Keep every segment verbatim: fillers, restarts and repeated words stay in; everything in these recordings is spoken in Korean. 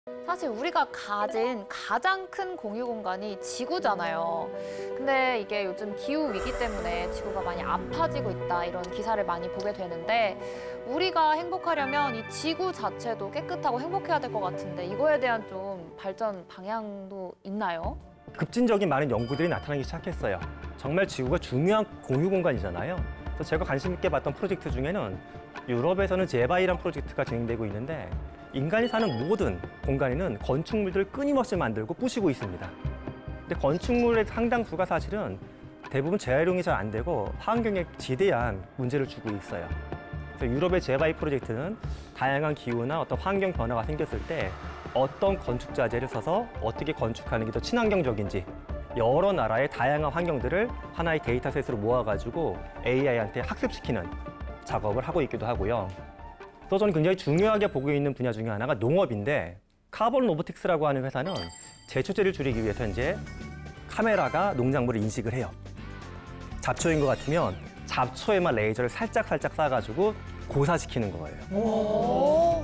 사실 우리가 가진 가장 큰 공유 공간이 지구잖아요. 근데 이게 요즘 기후 위기 때문에 지구가 많이 아파지고 있다 이런 기사를 많이 보게 되는데 우리가 행복하려면 이 지구 자체도 깨끗하고 행복해야 될 것 같은데 이거에 대한 좀 발전 방향도 있나요? 급진적인 많은 연구들이 나타나기 시작했어요. 정말 지구가 중요한 공유 공간이잖아요. 그래서 제가 관심 있게 봤던 프로젝트 중에는 유럽에서는 제바이란 프로젝트가 진행되고 있는데 인간이 사는 모든 공간에는 건축물들을 끊임없이 만들고 부시고 있습니다. 근데 건축물의 상당수가 사실은 대부분 재활용이 잘 안 되고 환경에 지대한 문제를 주고 있어요. 그래서 유럽의 제바이 프로젝트는 다양한 기후나 어떤 환경 변화가 생겼을 때 어떤 건축 자재를 써서 어떻게 건축하는 게 더 친환경적인지 여러 나라의 다양한 환경들을 하나의 데이터셋으로 모아가지고 에이아이한테 학습시키는 작업을 하고 있기도 하고요. 또 저는 굉장히 중요하게 보고 있는 분야 중에 하나가 농업인데 카본 로보틱스라고 하는 회사는 제초제를 줄이기 위해서 이제 카메라가 농작물을 인식을 해요. 잡초인 것 같으면 잡초에만 레이저를 살짝살짝 쏴가지고 고사시키는 거예요. 오.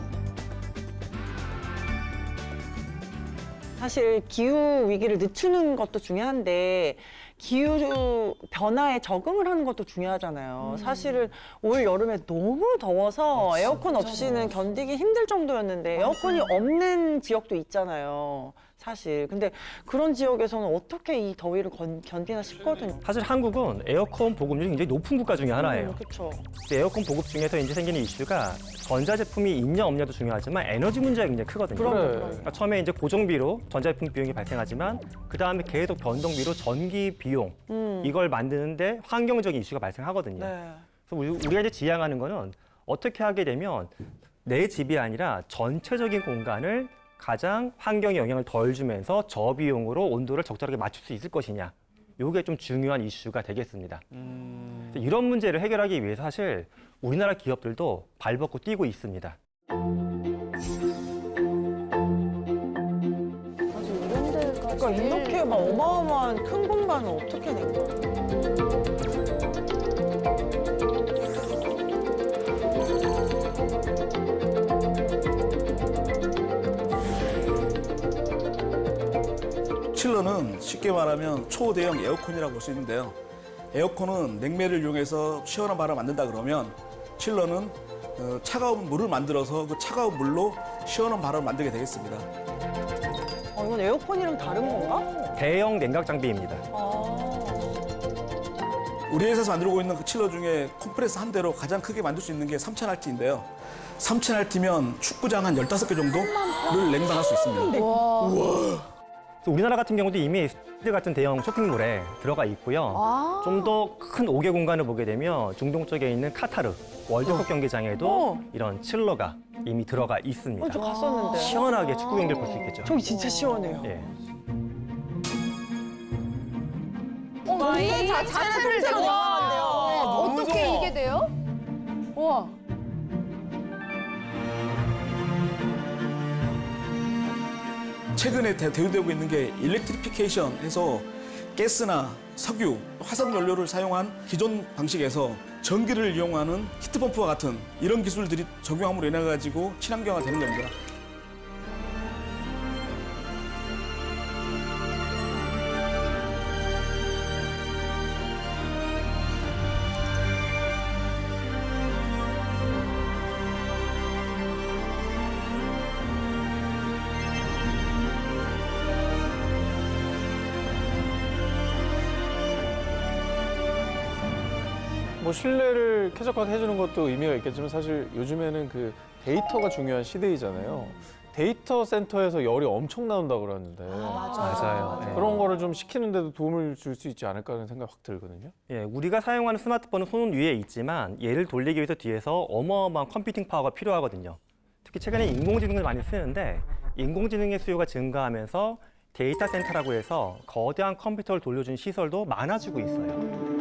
사실 기후 위기를 늦추는 것도 중요한데 기후 변화에 적응을 하는 것도 중요하잖아요. 음. 사실은 올 여름에 너무 더워서 아, 에어컨 없이는 견디기 힘들 정도였는데 맞아. 에어컨이 없는 지역도 있잖아요. 사실. 근데 그런 지역에서는 어떻게 이 더위를 건, 견디나 싶거든요. 사실 한국은 에어컨 보급률이 굉장히 높은 국가 중에 하나예요. 음, 그렇죠. 에어컨 보급 중에서 이제 생기는 이슈가 전자제품이 있냐 없냐도 중요하지만 에너지 문제가 굉장히 크거든요. 그래. 그러니까 처음에 이제 고정비로 전자제품 비용이 발생하지만 그 다음에 계속 변동비로 전기 비용 음. 이걸 만드는데 환경적인 이슈가 발생하거든요. 네. 그래서 우리, 우리가 이제 지향하는 거는 어떻게 하게 되면 내 집이 아니라 전체적인 공간을 가장 환경에 영향을 덜 주면서 저비용으로 온도를 적절하게 맞출 수 있을 것이냐. 이게 좀 중요한 이슈가 되겠습니다. 음... 이런 문제를 해결하기 위해서 사실 우리나라 기업들도 발벗고 뛰고 있습니다. 그러니까 이렇게 막 어마어마한 큰 공간을 어떻게 낸 거야? 칠러는 쉽게 말하면 초대형 에어컨이라고 볼 수 있는데요. 에어컨은 냉매를 이용해서 시원한 바람을 만든다 그러면 칠러는 차가운 물을 만들어서 그 차가운 물로 시원한 바람을 만들게 되겠습니다. 어, 이건 에어컨이랑 다른 건가? 대형 냉각 장비입니다. 아... 우리 회사에서 만들고 있는 그 칠러 중에 컴프레서 한 대로 가장 크게 만들 수 있는 게 삼천 알티인데요. 삼천 알티면 축구장 한 열다섯 개 정도를 냉방할 수 있습니다. 우와. 우와. 우리나라 같은 경우도 이미 스피드 같은 대형 쇼핑몰에 들어가 있고요. 아 좀 더 큰 오 개 공간을 보게 되면 중동 쪽에 있는 카타르 월드컵 어. 경기장에도 어. 이런 칠러가 이미 들어가 있습니다. 어, 저 갔었는데. 시원하게 축구 경기를 볼 수 있겠죠. 저기 진짜 시원해요. 예. 어, 이 자체를 내려가는데요. 어떻게 이게 돼요? 우와. 최근에 대, 대두되고 있는 게 일렉트리피케이션 해서 가스나 석유, 화석 연료를 사용한 기존 방식에서 전기를 이용하는 히트펌프와 같은 이런 기술들이 적용함으로 인해 가지고 친환경화 되는 겁니다. 뭐 신뢰를 쾌적하게 해주는 것도 의미가 있겠지만 사실 요즘에는 그 데이터가 중요한 시대이잖아요. 데이터 센터에서 열이 엄청 나온다고 그러는데 아, 맞아요. 맞아요. 네. 그런 거를 좀 식히는데도 도움을 줄 수 있지 않을까 하는 생각이 확 들거든요. 예, 우리가 사용하는 스마트폰은 손 위에 있지만 얘를 돌리기 위해서 뒤에서 어마어마한 컴퓨팅 파워가 필요하거든요. 특히 최근에 인공지능을 많이 쓰는데 인공지능의 수요가 증가하면서 데이터 센터라고 해서 거대한 컴퓨터를 돌려주는 시설도 많아지고 있어요.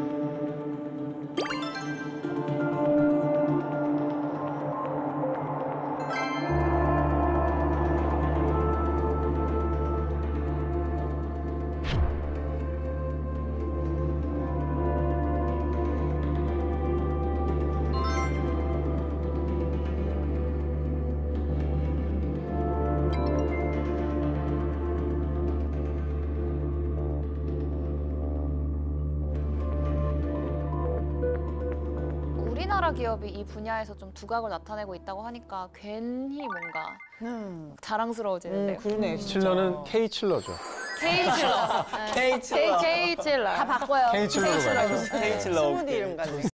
우리나라 기업이 이 분야에서 좀 두각을 나타내고 있다고 하니까 괜히 뭔가 음, 자랑스러워지는데요. 음, 그러네. 진짜. 칠러는 K 칠러죠. K 칠러. K 칠러. K 칠러. 다 바꿔요. K 칠러로 가야죠. 스무디 이름 같네.